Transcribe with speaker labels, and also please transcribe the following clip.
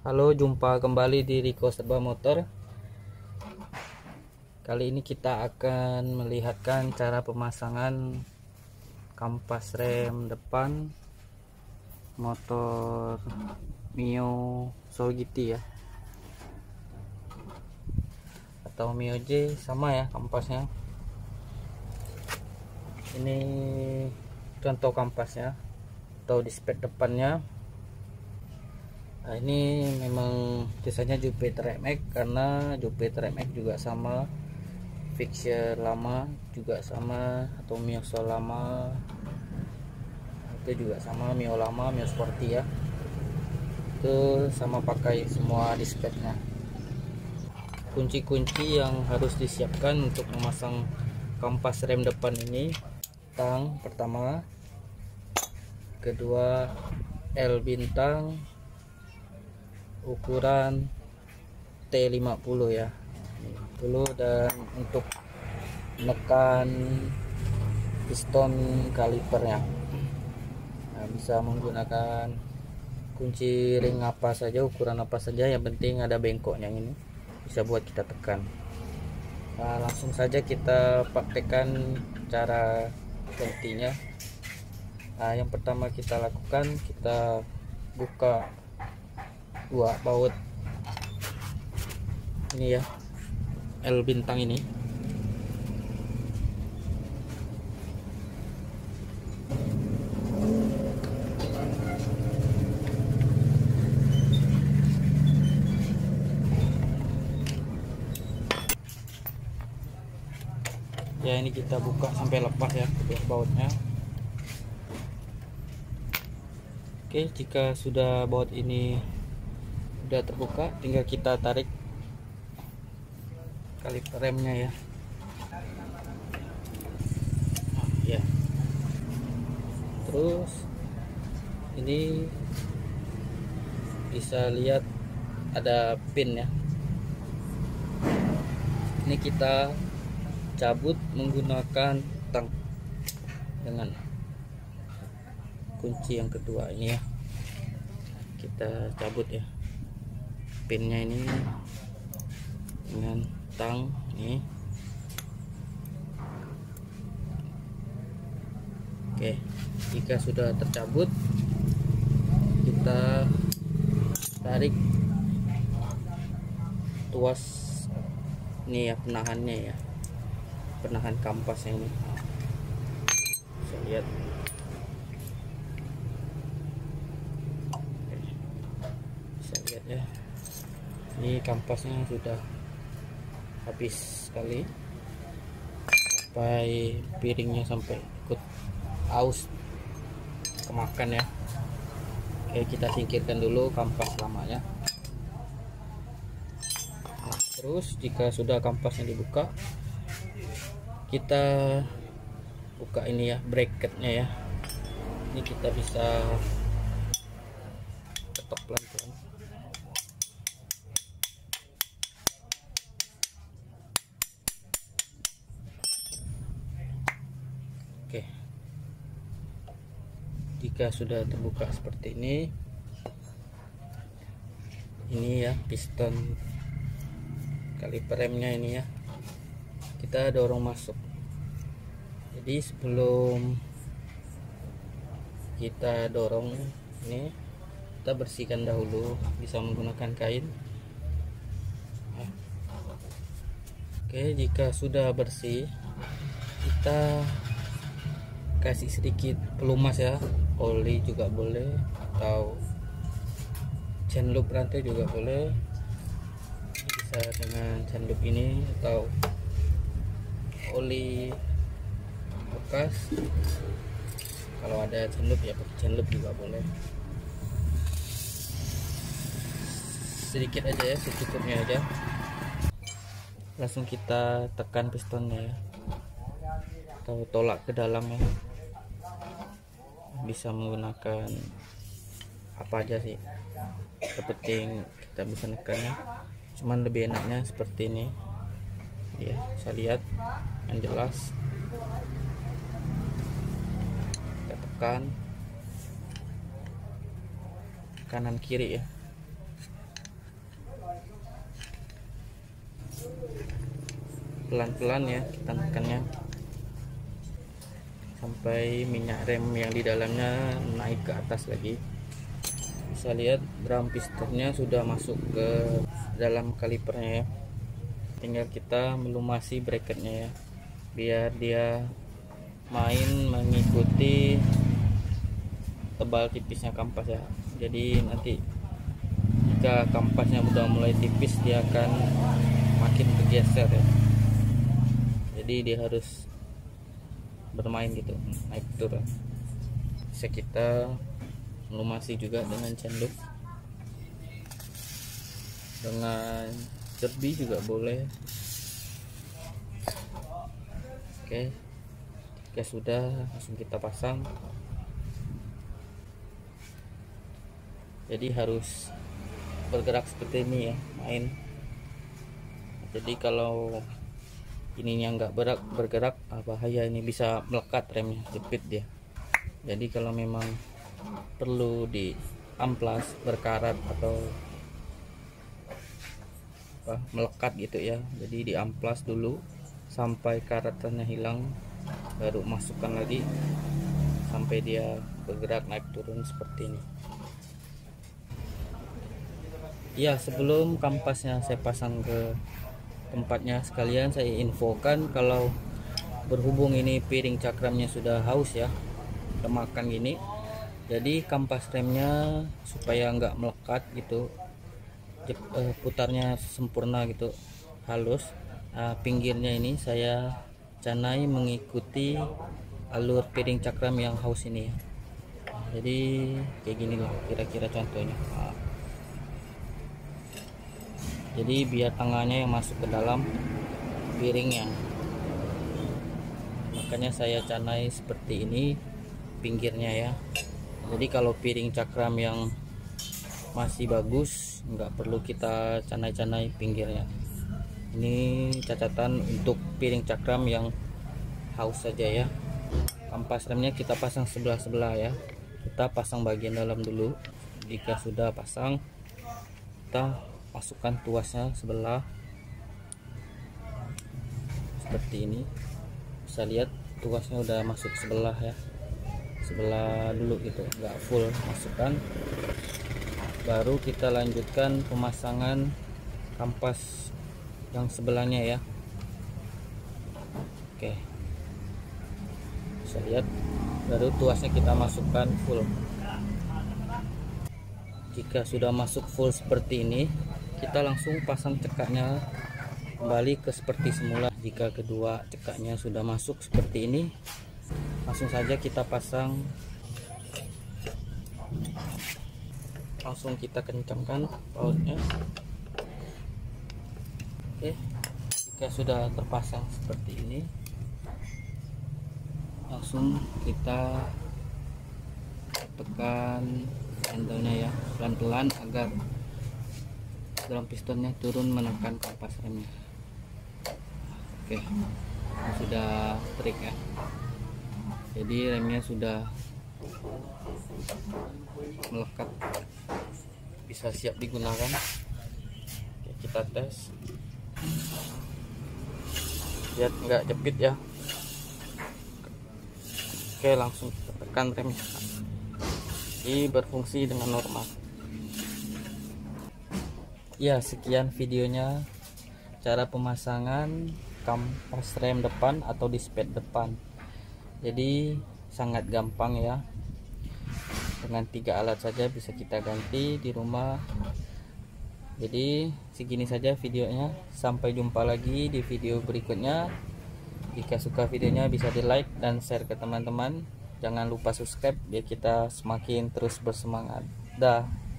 Speaker 1: Halo, jumpa kembali di Riko Serba Motor. Kali ini kita akan melihatkan cara pemasangan kampas rem depan motor Mio Soul GT ya, atau Mio J, sama ya kampasnya. Ini contoh kampasnya atau di spek depannya. Nah, ini memang biasanya Jupiter MX, karena Jupiter MX juga sama, Fixture lama juga sama, atau Mio Soul lama itu juga sama, Mio lama, Mio Sporty ya, itu sama pakai semua di speknya. Kunci-kunci yang harus disiapkan untuk memasang kampas rem depan ini: tang pertama, kedua L bintang ukuran T50 ya, 50. Dan untuk menekan piston kalipernya, nah, bisa menggunakan kunci ring apa saja, ukuran apa saja, yang penting ada bengkoknya, ini bisa buat kita tekan. Nah, langsung saja kita praktekkan cara gantinya. Nah, yang pertama kita lakukan, kita buka dua baut ini ya, L bintang ini. Ya, ini kita buka sampai lepas ya kedua bautnya. Oke, jika sudah baut ini sudah terbuka, tinggal kita tarik kaliper remnya ya. Ya, terus ini bisa lihat ada pin ya, ini kita cabut menggunakan tang dengan kunci yang kedua ini ya. Kita cabut ya pinnya ini dengan tang ini. Oke, jika sudah tercabut, kita tarik tuas ini ya, penahannya ya, penahan kampasnya ini. Bisa lihat, bisa lihat ya, ini kampasnya sudah habis sekali, sampai piringnya sampai ikut aus kemakan ya. Oke, kita singkirkan dulu kampas lamanya. Nah, terus jika sudah kampasnya dibuka, kita buka ini ya, bracketnya ya. Ini kita bisa ketok pelan-pelan. Oke, jika sudah terbuka seperti ini ya, piston kaliper remnya ini ya, kita dorong masuk. Jadi sebelum kita dorong ini, kita bersihkan dahulu, bisa menggunakan kain. Oke, jika sudah bersih, kita kasih sedikit pelumas ya, oli juga boleh, atau chain loop rantai juga boleh. Bisa dengan chain loop ini atau oli bekas. Kalau ada chain loop ya pakai chain loop juga boleh. Sedikit aja ya, secukupnya aja. Langsung kita tekan pistonnya ya, atau tolak ke dalam ya. Bisa menggunakan apa aja sih, yang penting kita bisa nekannya. Cuman lebih enaknya seperti ini ya, saya lihat yang jelas. Kita tekan kanan kiri ya. pelan-pelan ya, kita tekannya sampai minyak rem yang di dalamnya naik ke atas lagi. Bisa lihat drum pistonnya sudah masuk ke dalam kalipernya ya. Tinggal kita melumasi bracketnya ya, biar dia main mengikuti tebal tipisnya kampas ya. Jadi nanti jika kampasnya udah mulai tipis, dia akan makin bergeser ya. Jadi dia harus bermain gitu, naik turun. Bisa kita melumasi juga dengan cendok, dengan cerbi juga boleh. Oke, jika sudah, langsung kita pasang. Jadi harus bergerak seperti ini ya, main. Jadi kalau ininya nggak bergerak, bahaya, ini bisa melekat remnya, jepit dia. Jadi kalau memang perlu di amplas berkarat atau melekat gitu ya, jadi di amplas dulu sampai karatannya hilang, baru masukkan lagi sampai dia bergerak naik turun seperti ini ya. Sebelum kampasnya saya pasang ke tempatnya, sekalian saya infokan kalau berhubung ini piring cakramnya sudah haus ya, kemakan gini, jadi kampas remnya supaya nggak melekat gitu, putarnya sempurna gitu, halus. Pinggirnya ini saya canai mengikuti alur piring cakram yang haus ini ya. Jadi kayak gini lah kira-kira contohnya. Jadi biar tangannya yang masuk ke dalam piringnya, makanya saya canai seperti ini pinggirnya ya. Jadi kalau piring cakram yang masih bagus, nggak perlu kita canai-canai pinggirnya. Ini catatan untuk piring cakram yang haus saja ya. Kampas remnya kita pasang sebelah-sebelah ya. Kita pasang bagian dalam dulu. Jika sudah pasang, kita masukkan tuasnya sebelah seperti ini. Bisa lihat tuasnya udah masuk sebelah ya, sebelah dulu gitu, nggak full masukkan. Baru kita lanjutkan pemasangan kampas yang sebelahnya ya. Oke, bisa lihat baru tuasnya kita masukkan full. Jika sudah masuk full seperti ini, kita langsung pasang cekaknya kembali ke seperti semula. Jika kedua cekaknya sudah masuk seperti ini, langsung saja kita pasang, langsung kita kencangkan bautnya. Oke, jika sudah terpasang seperti ini, langsung kita tekan handle-nya ya, pelan-pelan agar dalam pistonnya turun menekan kampas remnya. Oke, sudah trik ya. Jadi remnya sudah melekat, bisa siap digunakan. Oke, kita tes, lihat nggak jepit ya. Oke, langsung kita tekan remnya, ini berfungsi dengan normal. Ya, sekian videonya cara pemasangan kampas rem depan atau display depan. Jadi sangat gampang ya, dengan 3 alat saja bisa kita ganti di rumah. Jadi segini saja videonya, sampai jumpa lagi di video berikutnya. Jika suka videonya bisa di like dan share ke teman-teman. Jangan lupa subscribe biar kita semakin terus bersemangat. Dah.